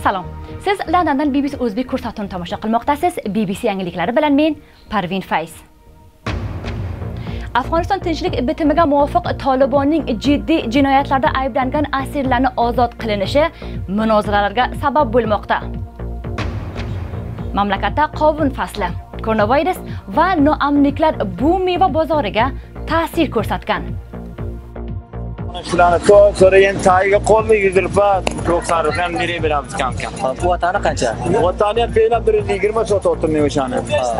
Salom. Siz Londondan BBC O'zbek ko'rsatuvini tomosha qilmoqdasiz. BBC yangiliklari bilan men Parvin Fayz. Afg'oniston tinchlik bitimiga muvofiq Tolibonning jiddiy jinoyatlarda ayblangan asirlarning ozod qilinishi munozaralarga sabab bo'lmoqda. Mamlakatda qovun fasli, koronavirus va noamliklar bu meva bozoriga ta'sir ko'rsatgan. Shularni so'ragan tagiga qo'lni yuzdirib, to'qsarib ham berib beramiz kam-kam. Bu vatani qancha? Vatani ham beylab 120 so'm o'tirmay o'shani.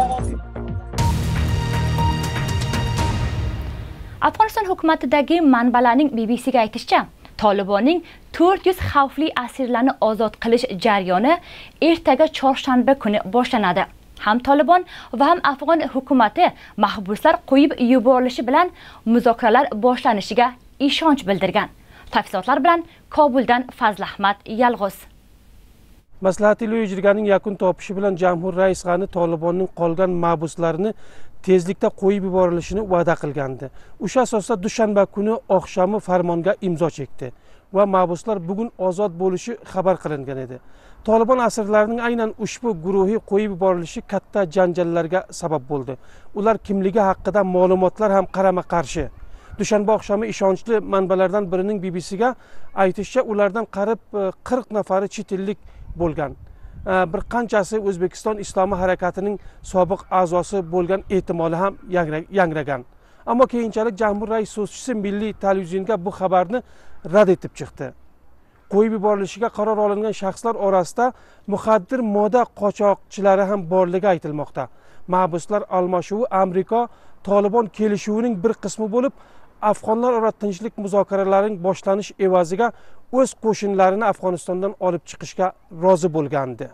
Afg'oniston hukumatidagi manbalarning BBCga aytishicha, Tolibonning 400 xavfli asirlarni ozod qilish jarayoni ertaga chorshanba kuni boshlanadi. Ham Tolibon va ham Afg'on hukumati mahbuslar qo'yib yuborilishi bilan muzokaralar boshlanishiga ishonch bildirgan. Tafsilotlar bilan Kobuldan Fazlahmat Yalg'oz. Maslahatiy yurganning yakun topishi bilan Jamhur Rais G'ani Tolibonning qolgan mahbuslarini tezlikda qo'yib yuborilishini va'da qilgandi. O'sha asosda dushanba kuni oqshomi farmonga imzo chekdi va mahbuslar bugun ozod bo'lishi xabar qilingan edi. Tolibon asirlarining aynan ushbu guruhi qo'yib yuborilishi katta janjallarga sabab bo'ldi. Ular kimligi haqida ma'lumotlar ham qarama-qarshi. Dushanba oqshomi ishonchli manbalardan birining BBCga aytishicha, ulardan qarib 40 nafari chet ellik bo'lgan. Bir qanchasi O'zbekiston Islomiy harakatining sobiq a'zosi bo'lgan ehtimoli ham yangragan. Ammo keyinchalik Jamhur Rais so'zchisi milliy televizionga bu xabarni rad etib chiqdi. Qo'yib yuborilishiga qaror olingan shaxslar orasida muxaddir moda qochoqchilari ham borligi aytilmoqda. Mahbuslar almashuvi Amerika Tolibon kelishuvining bir qismi bo'lib, Afg'onlar ora tinchlik muzokaralarining boshlanish evaziga o'z qo'shinlarini Afg'onistondan olib chiqishga rozi bo'lgandi.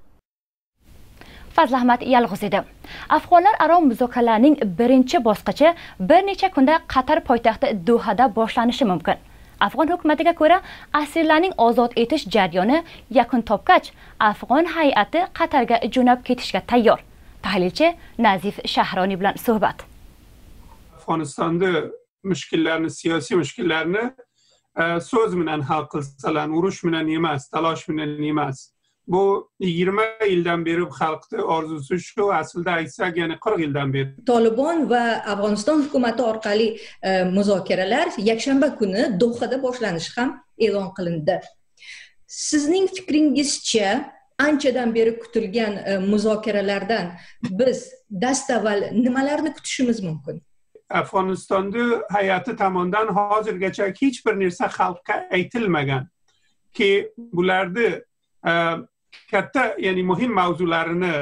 Fazlahmat Yalg'oz edi. Afg'onlar aro muzokaralarning birinchi bosqichi bir necha kunda Qatar poytaxti Dohada boshlanishi mumkin. Afg'on hukumatiga ko'ra, asirlarning ozod etish jarayoni yakun topgach, Afg'on hay'ati Qatarga jo'nab ketishga tayyor. Tahlilchi Nazif Shahroniy bilan suhbat. Afg'onistonda mushkullarni, siyosiy mushkullarni so'z bilan hal qilsalar, urush bilan emas, talosh bilan emas. Bu 20 yildan beri xalqning orzusi shu, aslida aytsak, ya'ni 40 yildan beri. Tolibon va Afg'oniston hukumati orqali muzokaralar yakshanba kuni Dohada boshlanishi ham e'lon qilindi. Sizning fikringizcha, anchadan beri kutilgan muzokaralardan biz dastavval nimalarni kutishimiz mumkin? Afg'onistonda hay'ati tomonidan hozirgacha hech bir narsa xalqqa aytilmagan ki bularni katta, ya'ni muhim mavzularini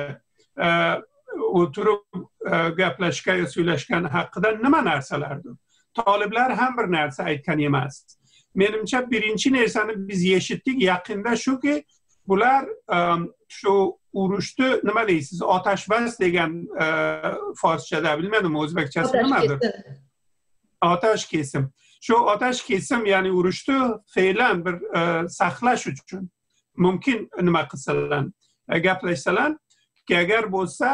o'tirib gaplashgan, so'ylashgan haqida nima narsalardir. Toliblar ham bir narsa aytgan emas. Menimcha birinchi narsani biz eshitdik yaqinda shuki, bular shu urushni nima deysiz, otashbas degan forschada, bilmadim o'zbekchasi nimadir? Otash kesim. Shu otash kesim, ya'ni urushni fe'lan bir saqlash uchun mumkin nima qilsalar, gaplashsalar, ki agar bo'lsa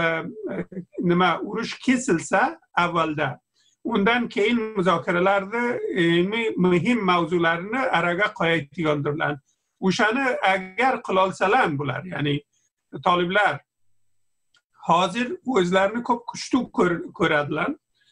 nima urush kesilsa avvalda, undan keyin muzokaralarda muhim mavzularni araga qo'yadigandirlar. O'shani agar qilolsalar bular, ya'ni Toliblar hozir o'zlarini ko'p kuchli ko'radilar.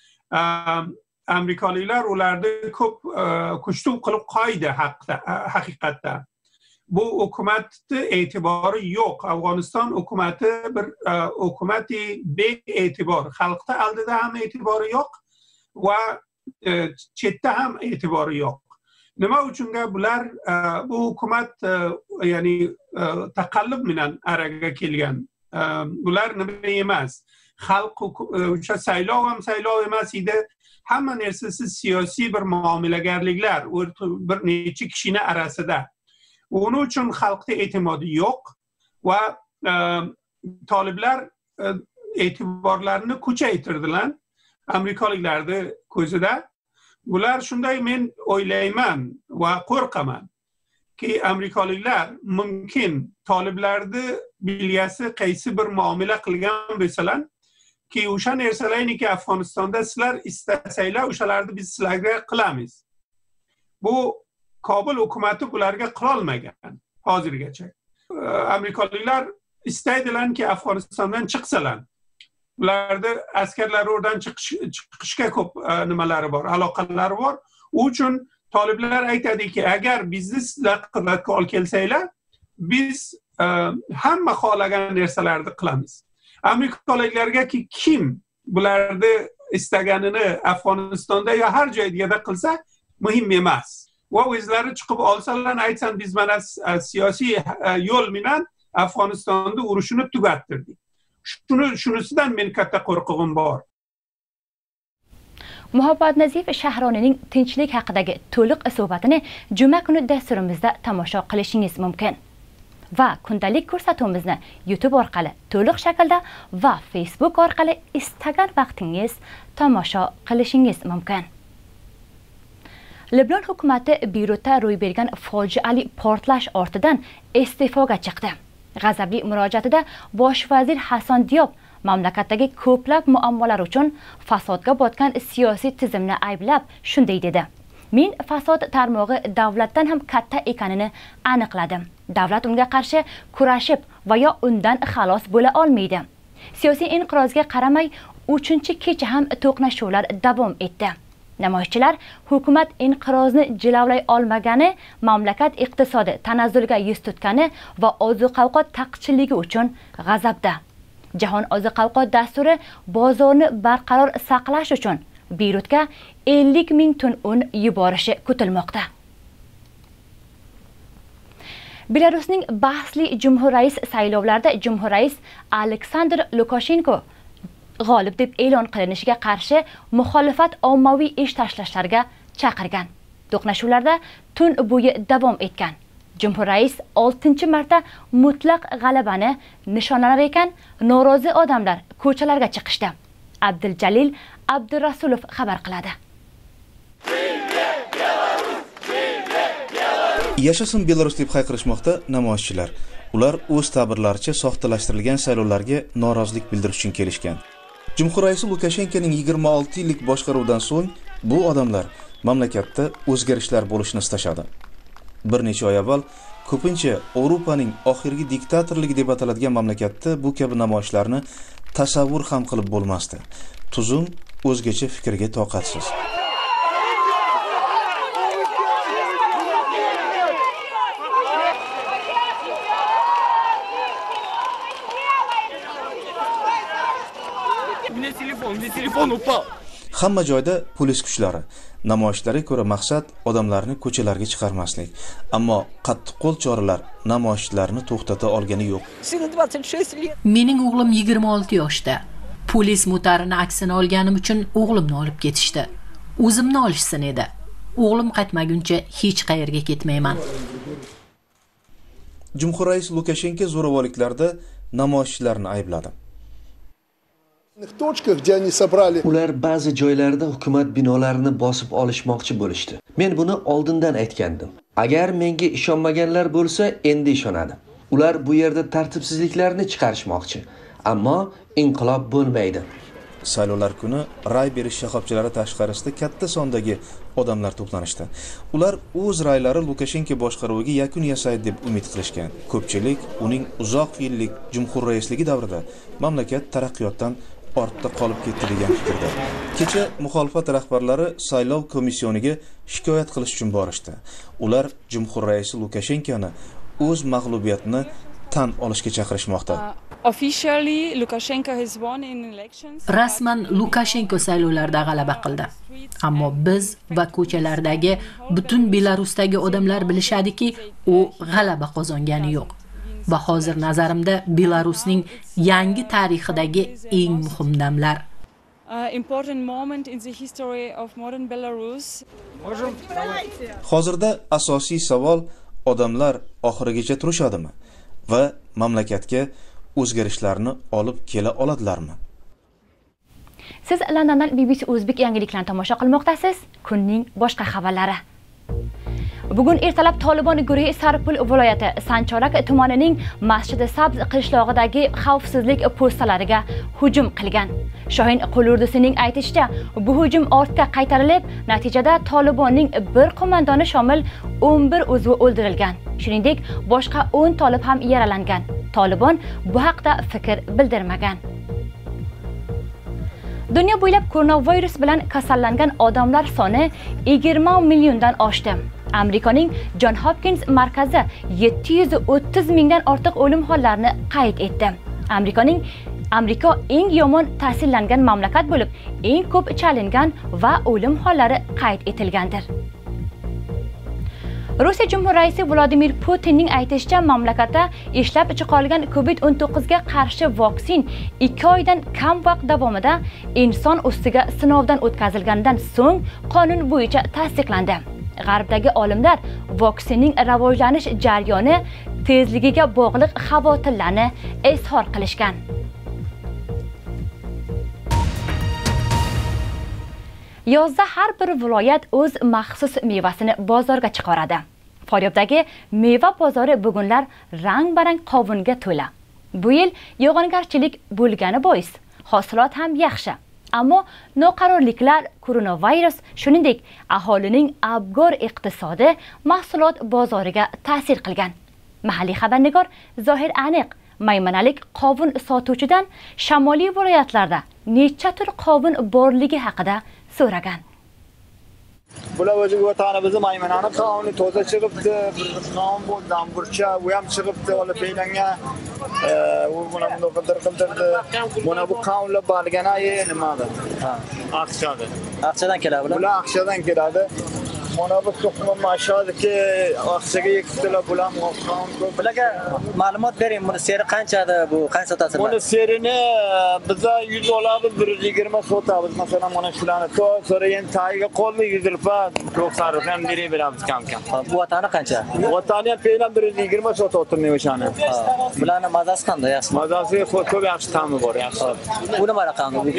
Amerikaliklar ularni ko'p kuchli qilib qo'ydi haqiqatda. Bu hukumatning e'tibori yo'q. Afg'oniston hukumati bir hukumati bee'tibor. Xalqda oldida ham e'tibori yo'q va chetda ham e'tibori yo'q. Nima uchunga bular bu hukumat ya'ni taqallub bilan araga kelgan. Bular nima emas. Xalq o'sha saylov ham saylov emas edi. Hamma narsasi siyosiy bir muomalagarliklar bir necha kishining orasida. Uning uchun xalqda e'timodi yo'q va Toliblar e'tiborlarini kuchaytirdilar Amerikaliklarning ko'zida. Bular shunday, men o'ylayman va qo'rqaman ki Amerikaliklar mumkin Toliblarni bilyasi qaysi bir muomala qilgan bo'lsalar ki o'sha narsalarniki Afg'onistonda sizlar istasanglar o'shalarni biz sizlarga qilamiz. Bu Kobul hukumati bularga qila olmagan hozirgacha. amerikaliklar istaydilarki Afg'onistondan chiqsalar. Ularda askarlar oradan chiqishga ko'p nimalari bor, aloqalari bor. U uchun toliblar aytadiki, agar bizni sizlar qudratga olib kelsanglar, biz hamma xohlagan narsalarni qilamiz. Amerikaliklarga kim bularni istaganini Afg'onistonda yo har joyda qilsa muhim emas. Va o'zlari chiqib olsalar, aytsan biz mana siyosiy yo'l bilan Afg'onistonda urushni tugattirdik. Shunisidan men katta qo'rquvim bor. Muhabbat Nazif Shahroniyning tinchlik haqidagi to'liq suhbatini juma kuni dasturimizda tomosha qilishingiz mumkin. Va kundalik ko'rsatuvimizni YouTube orqali to'liq shaklda va Facebook orqali istagan vaqtingiz tomosha qilishingiz mumkin. Libnon hukumati Beyrutda ro'y bergan fojiali portlash ortidan iste'foga chiqdi. G'azabli murojaatida bosh vazir Hasan Diyob mamlakatdagi ko'plab muammolar uchun fasodga botgan siyosiy tizimni ayblab shunday dedi: "Men fasod tarmog'i davlatdan ham katta ekanini aniqladim. Davlat unga qarshi kurashib va yo undan xalos bo'la olmaydi. Siyosiy inqirozga qaramay 3-kecha ham to'qnashuvlar davom etdi. Namoyishchilar hukumat inqirozni jilovlay olmagani, mamlakat iqtisodi tanazzulga yuz tutgani va oziq-ovqat taqchilligi uchun g'azabda. Jahon oziq-ovqat dasturi bozorni barqaror saqlash uchun Beyrutga 50,000 ton un yuborishi kutilmoqda." Belarusning bahsli jumhur rais saylovlarida jumhur rais Aleksandr Lukashenko g'olib deb e'lon qilinishiga qarshi muxolifat ommaviy ish tashlashlarga chaqirgan. To'qnashuvlarda tun bo'yi davom etgan. Jumhur rais 6-marta mutlaq g'alabani nishonlanar ekan, norozi odamlar ko'chalarga chiqishdi. Abduljalil Abdurasulov xabar qiladi. Yashasin Belarus deb hayqirishmoqda namoyishchilar. Ular o'z ta'birlaricha soxtalashtirilgan saylovlarga norozilik bildirish uchun kelishgan. Jumhur raisi Lukashenkoning 26 yillik boshqaruvidan so'ng bu odamlar mamlakatda o'zgarishlar bo'lishini istashadi. Bir necha oy avval ko'pincha Yevropaning oxirgi diktatorligi deb ataladigan mamlakatda bu kabi namoyishlarni tasavvur ham qilib bo'lmasdi. Tuzum o'zgacha fikrga toqatsiz. Hamma joyda polis kuchlari. Namoyishlarga ko'ra maqsad odamlarni ko'chalarga chiqarmaslik. Ammo qattiqqo'l choralar namoyishchilarni to'xtata olgani yo'q. Mening o'g'lim 26 yoshda. Polis mutarini aksini olganim uchun o'g'limni olib ketishdi. O'zimni olishsin edi. O'g'lim qaytmaguncha hech qayerga ketmayman. Jumhur rais Lukashenko zo'ravonliklarda namoyishchilarni aybladi. Ular ba'zi joylarda hukumat binolarini bosib olishmoqchi bo'lishdi. Men buni oldindan aytgandim. Agar menga ishonmaganlar bo'lsa, endi ishonadi. Ular bu yerda tartibsizliklarni chiqarishmoqchi, ammo inqilob bo'lmaydi. Saylovlar kuni ray berish shoxobchalari tashqarisida katta sondagi odamlar to'planishdi. Ular o'z raylari Lukashenko boshqaruviga yakun yasaydi deb umid qilishgan. Ko'pchilik uning uzoq yillik jumhur raisligi davrida mamlakat taraqqiyotdan ortda qolib ketdi degan fikrda. Kecha muxolifat rahbarlari saylov komissiyoniga shikoyat qilish uchun borishdi. Ular jumhur raisi Lukashenkoni o'z mag'lubiyatini tan olishga chaqirishmoqda. Rasman Lukashenko saylovlarda g'alaba qildi. Ammo biz va ko'chalardagi butun Belarusdagi odamlar bilishadiki, u g'alaba qozongani yo'q. Va hozir nazarimda Belarusning yangi tarixidagi eng muhim damlar. Hozirda asosiy savol odamlar oxirigacha turishadimi va mamlakatga o'zgarishlarni olib kela oladilarmi? Siz Londondan BBC O'zbek yangiliklarini tomosha qilmoqdasiz. Kunning boshqa xabarlari. Bugun ertalab Tolibon guruhi Sarpul viloyati Sanchorak tumanining Masjidi Sabz qishlog'idagi xavfsizlik postalariga hujum qilgan. Shohin Qulurdusining aytishicha, bu hujum ortga qaytarilib, natijada Tolibonning bir qo'mondoni shomil 11 uzvi o'ldirilgan. Shuningdek, boshqa 10 tolib ham yaralangan. Tolibon bu haqda fikr bildirmagan. Dunyo bo'ylab koronavirus bilan kasallangan odamlar soni 20 milliondan oshdi. Amerikaning John Hopkins markazi 730 mingdan ortiq o'lim hollarini qayd etdi. Amerika eng yomon ta'sirlangan mamlakat bo'lib, eng ko'p chalingan va o'lim hollari qayd etilgandir. Rossiya Jumhur raisi Vladimir Putinning aytishicha, mamlakatda ishlab chiqarilgan COVID-19 ga qarshi vaksin 2 oydan kam vaqt davomida inson ustiga sinovdan o'tkazilgandan so'ng qonun bo'yicha tasdiqlandi. G'arbdagi olimlar vaksinning rivojlanish jarayoni tezligiga bog'liq xavotirlarni izhor qilishgan. Yozda har bir viloyat o'z maxsus mevasini bozorga chiqaradi. Faryobdagi meva bozori bugunlar rang-barang qovunga to'la. Bu yil yog'ingarchilik bo'lgani bois hosilot ham yaxshi. Ammo noqarorliklar, koronavirus, shuningdek aholining abgor iqtisodi mahsulot bozoriga ta'sir qilgan. Mahalliy xabarnigor Zohir Aniq maymanalik qovun sotuvchidan shamoliy viloyatlarda necha tur qovun borligi haqida so'ragan. Bular o'zi vatanimizni maymanani qovuni toza chiqibdi, non bu zamburcha, u ham chiqibdi, olib belangan. U buni qildirdi. Mana bu qovunlar balganayi nimadir? Aqshadi. Aqshadan keladi bular. Bular Aqshadan keladi. Mana bu to'qima mashhadiki Aqshaga yektilar bular qovun. Bularga ma'lumot bering, buni seri qanchadi, bu qancha sotasizlar? Buni serini biza 100 olamiz, 120 sotamiz. Masalan, mana shularni sonra endi tagiga qolmay 100 rupiya, 90 rupiya ham berib beramiz kam-kam. Bu vatani qancha? Vatani ham peylam 120 sotyapti o'shani. Bularning mazasi qanday, yaxshi? Mazasi ko'p yaxshi ta'mi bor, yaxshi. Bu nima raqamli bu?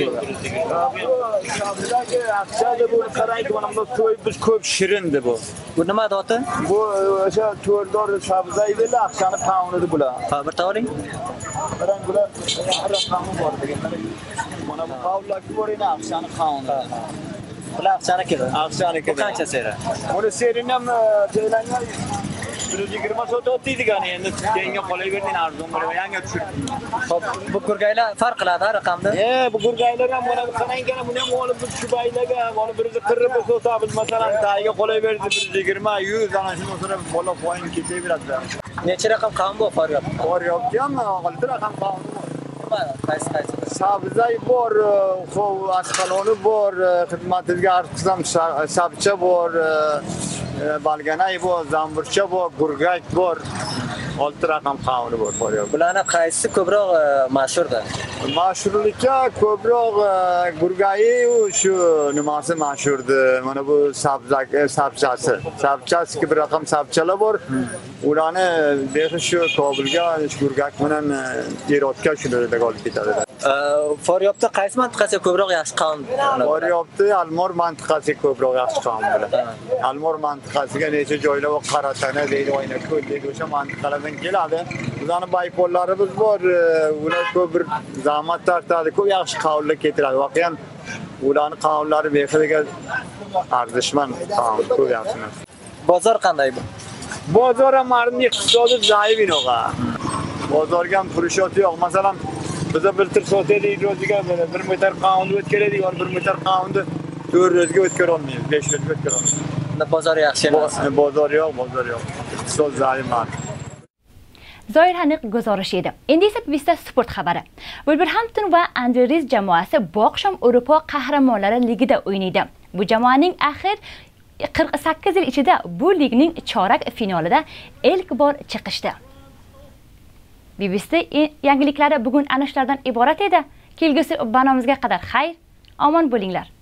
Bularga Aqshada bu qaraydi, mana bu biz ko'p shirindi bu. Bu nima doti? Bu o'sha to'rdor sabzaydilar, Aqshani qovunidi bular. Ha, bir tavring. Qarang, bular har raqami bor degan. Mana bu qovunlarga bor edi, Aqshani qovuni. Bular Aqshaniki. Aqshaniki. Bu qancha seri? Buni serini ham taylangan 120 sotyapti degan, endi keyinga qolaverdi, arzon bo'lib yangi tushirdi. Xo'p, bu gurgaylar farq qiladi raqamda? Bu gurgaylar ham mana qarang, buni ham olib shu baylarga, mana 140 sotamiz, masalan, tagiga qolaverdi 120, 100 ana shuni o'sirib bola qo'yin ketaveradi. Necha raqam qovun bor Faryob? Faryobda ham 6 raqam qovun bor. Qaysi? Sabzay bor, asqaloni bor, xizmatingizga arz qilsam sabcha bor, balganay bor, zamburcha bor, gurgak bor. 6 raqam qovuni bor Faryob. Bularni qaysi ko'proq mashhurdir? Mashhurlikka ko'proq gurgayi shu nimasi mashhurdir. Mana bu sabchasi. Sabchasi bir raqam sabchalar bor. Ularni bexi shu Kobulga, gurgak bilan Erotga shularga olib ketadi. Faryobda qaysi mantiqasiga ko'proq yaxshi qovun? Faryobda Almor mantiqasiga ko'proq yaxshi qovun bo'ladi. Almor mantiqasiga necha joylar bor, Qaratana deydi, Oynako'l deydi, o'sha mantiqalardan keladi. Bizning baypollarimiz bor, ular ko'p bir zahmat tortadi, ko'p yaxshi qovunlar keltiradi. Voqean ularning qovunlari behiga arzishman qovun, ko'p yaxshi. Bozor qanday bu? Bozor ham marni iqtisodi zaif inoqa. Bozorga ham purushoti yo'q. Masalan, biza bir tir sotaylik ro'ziga 1 metr qovun o'tkazaylik, 1 metr qovunni 400 ga o'tkazib olmaymiz, 500 ga o'tkazib olmaymiz. Bozor yaxshi emas. Bozor yo'q. Iqtisod zaif marni. Zoir Aniq guzarish edi. Endi esa bizda sport xabari. Wolverhampton va Andrews jamoasi bu oqshom Yevropa qahramonlari ligida o'ynaydi. Bu jamoaning axir 48 yil ichida bu ligning chorak finalida ilk bor chiqishdi. BBC yangiliklari bugun ana shulardan iborat edi. Kelgusi banomizga qadar xayr, omon bo'linglar.